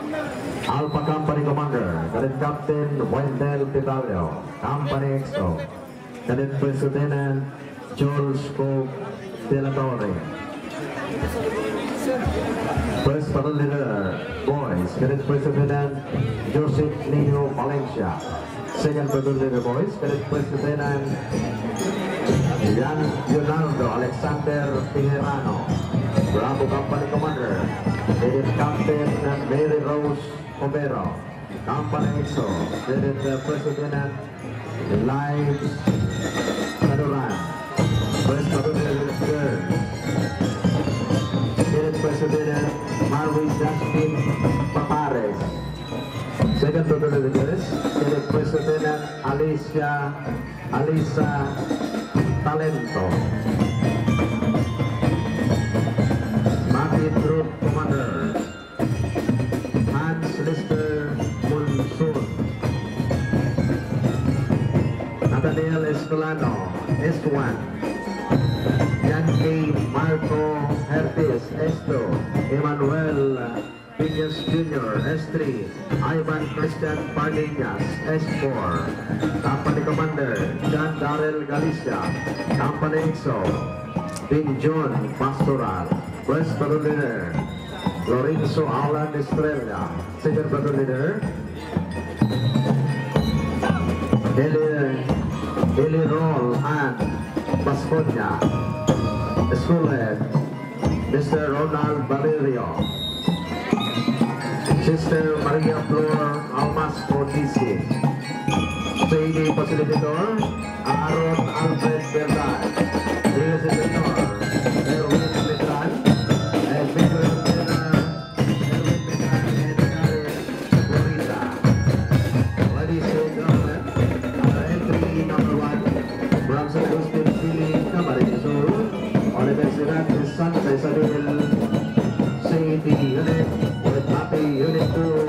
Alpha Company Commander, Cadet Captain Wendell Pitalio, Company XO, Cadet First Lieutenant Jules Cook De La Torre. First Battalion Leader, Boys, Cadet First Lieutenant Joseph Nino Valencia. Second Battalion Leader, Boys, Cadet First Lieutenant Leonardo Alexander Pingerano. Bravo Company Commander, Cadet Captain Mary Rose Romero. Company XO, Cadet First Lieutenant Lives Saduran. First Battalion Leader, Cadet First Lieutenant Marvin Justin Papares. Second Battalion Leader, Cadet First Lieutenant Alisa Talento. Martin Group Commander Hans Lister Munsun. Nathaniel Escolano S1. Yankee Marco Hertis S2. Emmanuel Piñas Jr. S3. Ivan Christian Pardinas S4. Company Commander John Darrell Galicia. Company XO Big John Pastoral. First Battalion Leader Lorenzo Alan Estrella. Second Battalion Leader Eli Roll and Basconia. School Head Mr. Ronald Valerio. Sister Maria Flor Almas Fortisi. CD Facilitator Aaron Alfred Bernal. Facilitator Erwin Petran and Victor Erwin Petran and Karen Florida. Ladies and gentlemen, entry number 1 from San Agustin Philly Camarines Sur, Universidad de Santa Isabel, CD Unit with Happy Unit 2.